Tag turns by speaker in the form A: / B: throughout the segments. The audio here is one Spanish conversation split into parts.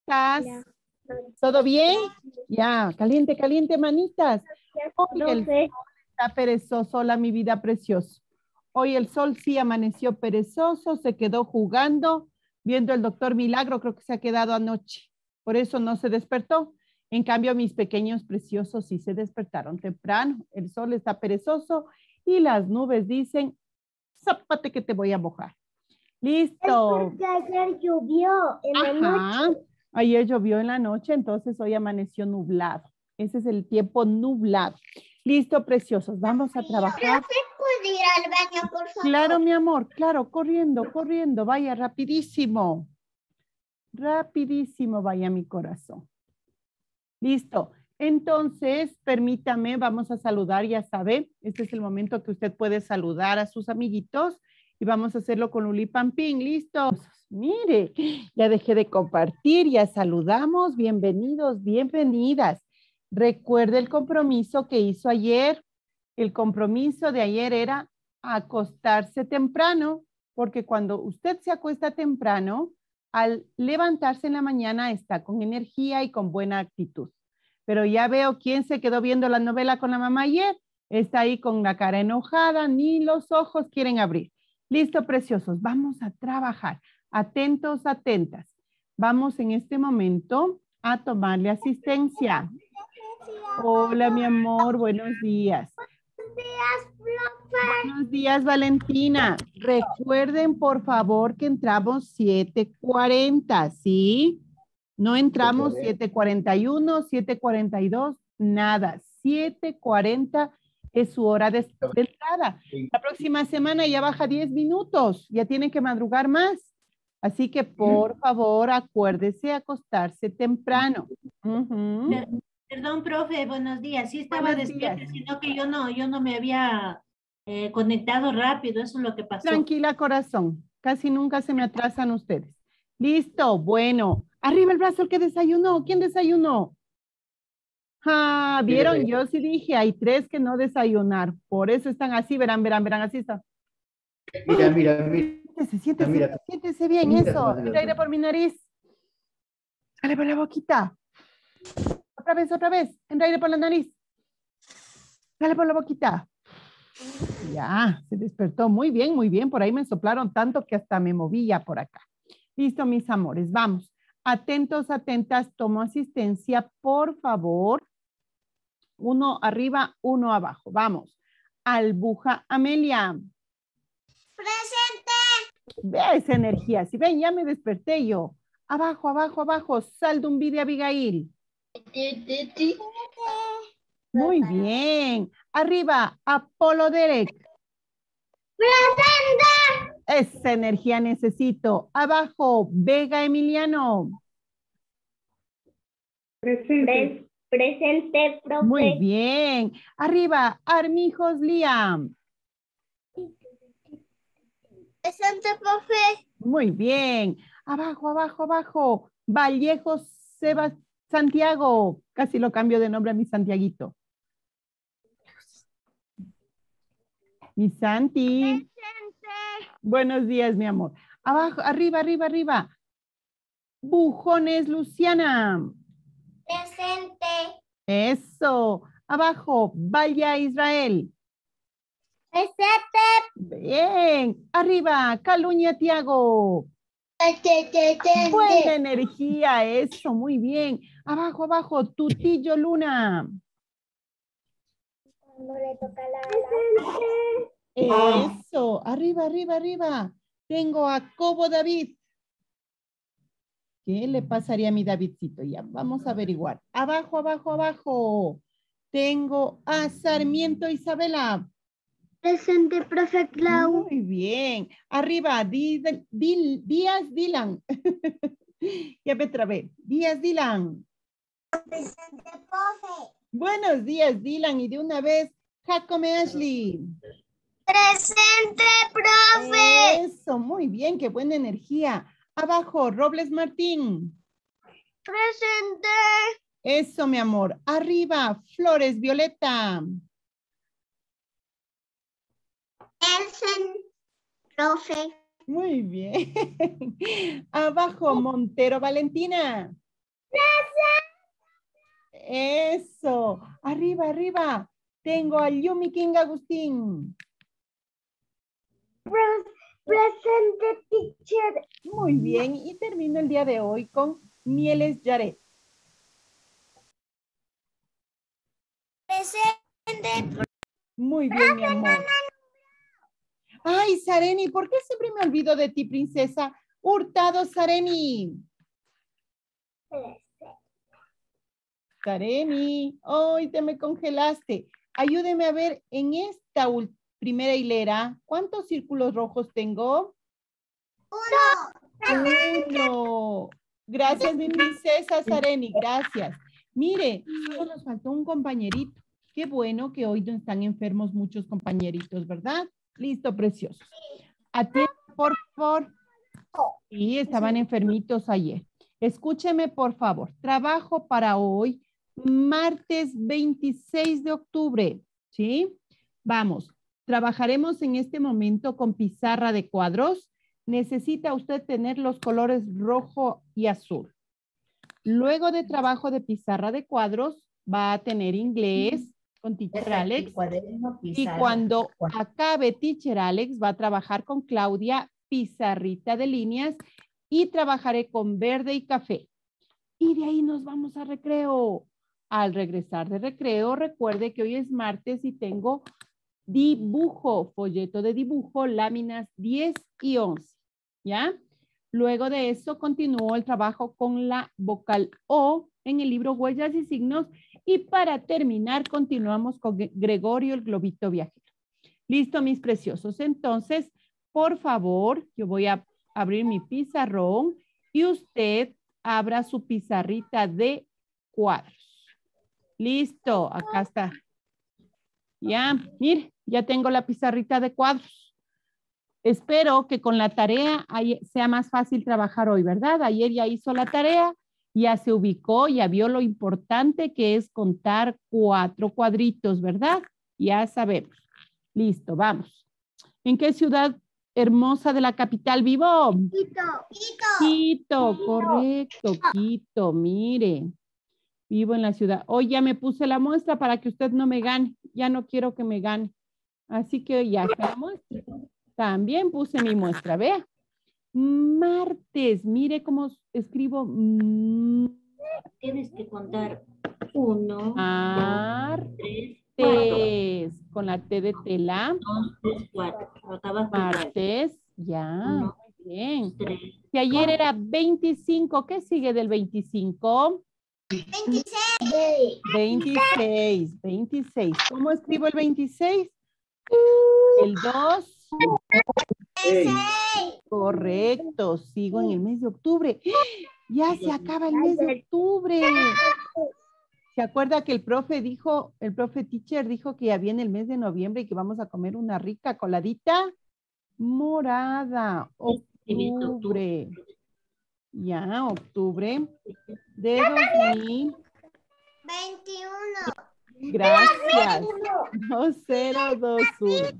A: ¿Estás? ¿Todo bien? Ya, caliente, caliente, manitas. Hoy el sol está perezoso, hola mi vida preciosa. Hoy el sol sí amaneció perezoso, se quedó jugando, viendo el doctor Milagro, creo que se ha quedado anoche. Por eso no se despertó. En cambio, mis pequeños preciosos sí se despertaron temprano. El sol está perezoso y las nubes dicen, zápate que te voy a mojar. Listo.
B: Es porque ayer llovió en la noche.
A: Ayer llovió en la noche, entonces hoy amaneció nublado. Ese es el tiempo nublado. Listo, preciosos. Vamos a trabajar.
B: ¿Puedo ir al baño, por favor?
A: Claro, mi amor. Claro, corriendo, corriendo. Vaya, rapidísimo. Rapidísimo, vaya mi corazón. Listo. Entonces, permítame, vamos a saludar, ya sabe. Este es el momento que usted puede saludar a sus amiguitos. Y vamos a hacerlo con Luli Pampín. ¿Listo? Mire, ya dejé de compartir, ya saludamos. Bienvenidos, bienvenidas. Recuerde el compromiso que hizo ayer. El compromiso de ayer era acostarse temprano, porque cuando usted se acuesta temprano, al levantarse en la mañana está con energía y con buena actitud. Pero ya veo quién se quedó viendo la novela con la mamá ayer. Está ahí con la cara enojada, ni los ojos quieren abrir. Listo, preciosos, vamos a trabajar. Atentos, atentas. Vamos en este momento a tomarle asistencia. Hola, mi amor, buenos días. Buenos días, Valentina. Recuerden, por favor, que entramos 7:40, ¿sí? No entramos 7:41, 7:42, nada. 7:40 es su hora de entrada. La próxima semana ya baja 10 minutos, ya tienen que madrugar más. Así que, por favor, acuérdese acostarse temprano.
C: Perdón, profe, buenos días. Sí estaba
A: Buenos
C: despierta,
A: días.
C: sino que yo no me había conectado rápido, eso es lo que pasó.
A: Tranquila, corazón. Casi nunca se me atrasan ustedes. Listo, bueno. Arriba el brazo el que desayunó. ¿Quién desayunó? Ah, vieron, yo sí dije, hay 3 que no desayunaron. Por eso están así, verán, así está.
D: Mira.
A: Siéntese bien,
D: Mira,
A: eso. Entra aire por mi nariz. Sale por la boquita. Otra vez. Entra aire por la nariz. Sale por la boquita. Ya, se despertó. Muy bien. Por ahí me soplaron tanto que hasta me movía por acá. Listo, mis amores, vamos. Atentos, atentas, tomo asistencia, por favor. 1 arriba, 1 abajo. Vamos. Albuja Amelia.
B: Presente.
A: Vea esa energía. Si ven, ya me desperté yo. Abajo. Saldumbide Abigail. Muy bien. Arriba, Apolo Derek.
B: Presente.
A: Esa energía necesito. Abajo, Vega Emiliano.
B: Presente, profe.
A: Muy bien. Arriba, Armijos Liam.
B: Presente, profe.
A: Muy bien. Abajo. Vallejos Santiago. Casi lo cambio de nombre a mi Santiaguito. Mi Santi.
B: Presente.
A: Buenos días, mi amor. Abajo, arriba. Bujones Luciana.
B: Presente.
A: Eso. Abajo, Vaya Israel.
B: Presente.
A: Bien. Arriba, Caluña Tiago. Buena energía, eso, muy bien. Abajo, Tutillo Luna.
B: Cuando le toca la
A: Eso, arriba. Tengo a Cobo David. ¿Qué le pasaría a mi Davidcito? Ya, vamos a averiguar. Abajo. Tengo a Sarmiento Isabela.
B: Presente, profe Clau.
A: Muy bien. Arriba, Díaz Dylan. Ya me trabé. Díaz Dylan.
B: Presente, profe.
A: Buenos días, Dylan. Y de una vez, Jacome Ashley.
B: Presente, profe.
A: Eso, muy bien. Qué buena energía. Abajo, Robles Martín.
B: Presente.
A: Eso, mi amor. Arriba, Flores Violeta.
B: Profe.
A: Muy bien. Abajo, Montero Valentina. Eso. Arriba, arriba. Tengo a Yumi King Agustín.
B: Presente, teacher.
A: Muy bien. Y termino el día de hoy con Mieles Yaret.
B: Presente.
A: Muy bien, mi amor. Ay, Sareni, ¿por qué siempre me olvido de ti, princesa? Hurtado, Sareni. Sareni, hoy te me congelaste. Ayúdeme a ver en esta primera hilera, ¿cuántos círculos rojos tengo? Uno. Gracias, mi princesa Sareni, gracias. Mire, solo nos faltó un compañerito. Qué bueno que hoy no están enfermos muchos compañeritos, ¿verdad? Listo, preciosos. Atiendan, por favor. Sí, estaban enfermitos ayer. Escúcheme, por favor. Trabajo para hoy, martes 26 de octubre. ¿Sí? Vamos. Trabajaremos en este momento con pizarra de cuadros. Necesita usted tener los colores rojo y azul. Luego de trabajo de pizarra de cuadros, va a tener inglés con Teacher Alex. Y cuando acabe Teacher Alex, va a trabajar con Claudia pizarrita de líneas y trabajaré con verde y café. Y de ahí nos vamos a recreo. Al regresar de recreo, recuerde que hoy es martes y tengo dibujo, folleto de dibujo, láminas 10 y 11. ¿Ya? Luego de eso continúo el trabajo con la vocal O en el libro Huellas y Signos. Y para terminar, continuamos con Gregorio, el globito viajero. Listo, mis preciosos. Entonces, por favor, yo voy a abrir mi pizarrón y usted abra su pizarrita de cuadros. Listo, acá está. Ya, mire, ya tengo la pizarrita de cuadros. Espero que con la tarea sea más fácil trabajar hoy, ¿verdad? Ayer ya hizo la tarea, ya se ubicó, ya vio lo importante que es contar 4 cuadritos, ¿verdad? Ya sabemos. Listo, vamos. ¿En qué ciudad hermosa de la capital vivo? Quito, correcto, Quito, mire. Vivo en la ciudad. Hoy ya me puse la muestra para que usted no me gane. Ya no quiero que me gane. Así que ya está la muestra. También puse mi muestra, vea. Martes, mire cómo escribo.
C: Tienes que contar 1,
A: Martes,
C: 2, 3, 4.
A: con la T de tela.
C: 2, 3, 4. Acá abajo.
A: Martes, ya,
C: 1,
A: muy bien.
C: 3.
A: Si ayer era 25, ¿qué sigue del 25? 26. ¿Cómo escribo el 26? El 2. Correcto, sigo en el mes de octubre. Ya se acaba el mes de octubre. ¿Se acuerda que el profe teacher dijo que ya viene el mes de noviembre y que vamos a comer una rica coladita morada? Octubre. Ya, octubre de 2021. Gracias. 2021.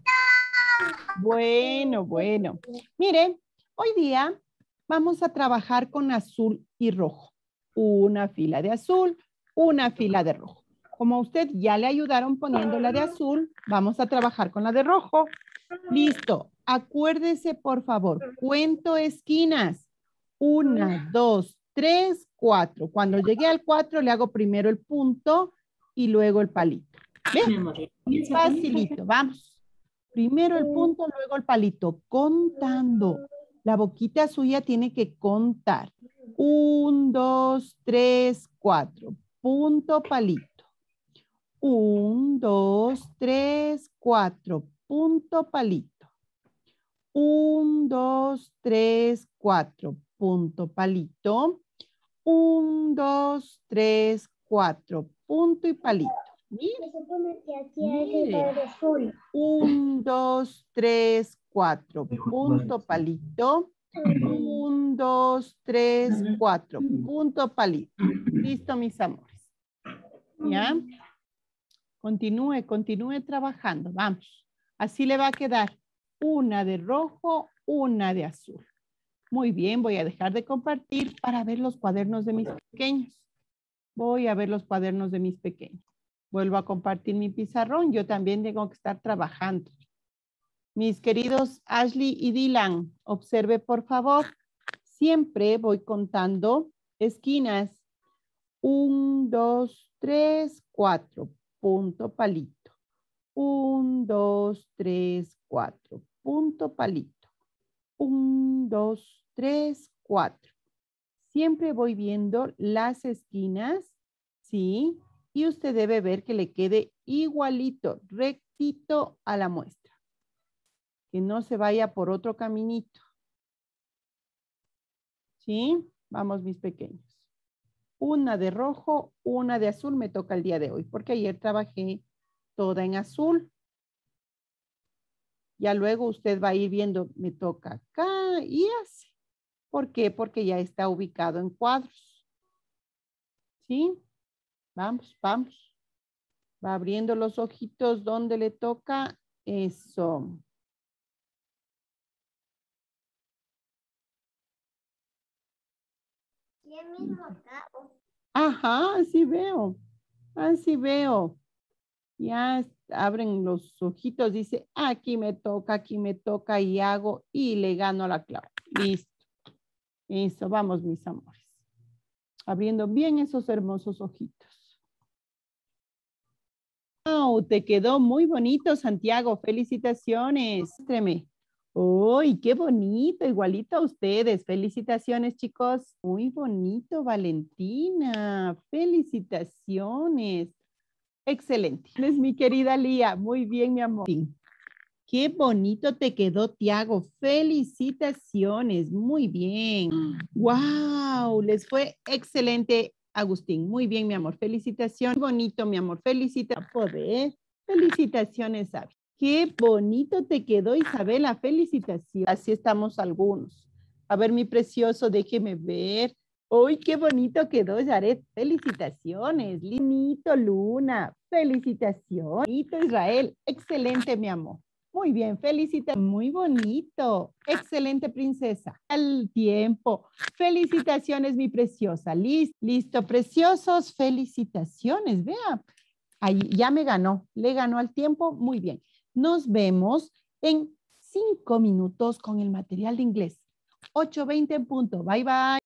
A: Bueno. Mire, hoy día vamos a trabajar con azul y rojo. Una fila de azul, una fila de rojo. Como a usted ya le ayudaron poniendo la de azul, vamos a trabajar con la de rojo. Listo. Acuérdese, por favor, cuento esquinas. 1, 2, 3, 4. Cuando llegue al 4 le hago primero el punto y luego el palito. ¿Ve? Facilito, vamos. Primero el punto, luego el palito. Contando. La boquita suya tiene que contar. 1, 2, 3, 4. Punto, palito. 1, 2, 3, 4. Punto, palito. 1, 2, 3, 4. Punto, palito. 1, 2, 3, 4. Punto y palito. Mire. 1, 2, 3, 4. Punto, palito. 1, 2, 3, 4. Punto, palito. Listo, mis amores. ¿Ya? Continúe trabajando. Vamos. Así le va a quedar. Una de rojo, una de azul. Muy bien, voy a dejar de compartir para ver los cuadernos de mis pequeños. Voy a ver los cuadernos de mis pequeños. Vuelvo a compartir mi pizarrón. Yo también tengo que estar trabajando. Mis queridos Ashley y Dylan, observe por favor. Siempre voy contando esquinas. 1, 2, 3, 4. Punto, palito. 1, 2, 3, 4. Punto, palito. 1, 2, 3, 4. Siempre voy viendo las esquinas, ¿sí? Y usted debe ver que le quede igualito, rectito a la muestra. Que no se vaya por otro caminito. ¿Sí? Vamos, mis pequeños. Una de rojo, una de azul me toca el día de hoy, porque ayer trabajé toda en azul. Ya luego usted va a ir viendo, me toca acá y así. ¿Por qué? Porque ya está ubicado en cuadros. ¿Sí? Vamos, vamos. Va abriendo los ojitos donde le toca. Eso.
B: ¿Qué mismo acabo?
A: Ajá, así veo. Así veo. Ya abren los ojitos, dice, aquí me toca y hago y le gano a la clave. Listo. Eso, vamos mis amores. Abriendo bien esos hermosos ojitos. Wow, te quedó muy bonito, Santiago. Felicitaciones. Muéstreme. ¡Uy, qué bonito! Igualito a ustedes. Felicitaciones, chicos. Muy bonito, Valentina. Felicitaciones. Excelente. Es mi querida Lía. Muy bien, mi amor. Qué bonito te quedó, Tiago. Felicitaciones. Muy bien. ¡Wow! Les fue excelente, Agustín. Muy bien, mi amor. Felicitaciones. Bonito, mi amor. Felicitaciones. Poder. Felicitaciones, Abby. Qué bonito te quedó, Isabela. Felicitaciones. Así estamos algunos. A ver, mi precioso, déjeme ver. ¡Uy, qué bonito quedó, Yaret! Felicitaciones. Linito, Luna. Felicitaciones. Bonito, Israel. Excelente, mi amor. Muy bien, felicitaciones. Muy bonito. Excelente, princesa. Al tiempo. Felicitaciones, mi preciosa. Listo, preciosos. Felicitaciones. Vea. Ahí ya me ganó. Le ganó al tiempo. Muy bien. Nos vemos en 5 minutos con el material de inglés. 8:20 en punto. Bye, bye.